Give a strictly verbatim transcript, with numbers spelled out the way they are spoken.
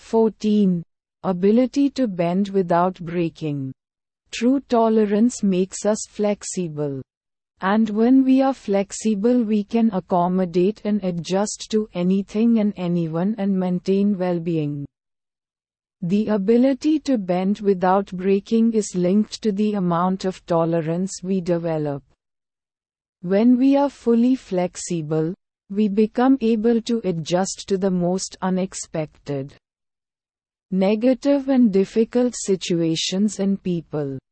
fourteen. Ability to bend without breaking. True tolerance makes us flexible. And when we are flexible, we can accommodate and adjust to anything and anyone and maintain well-being. The ability to bend without breaking is linked to the amount of tolerance we develop. When we are fully flexible, we become able to adjust to the most unexpected, negative and difficult situations and people.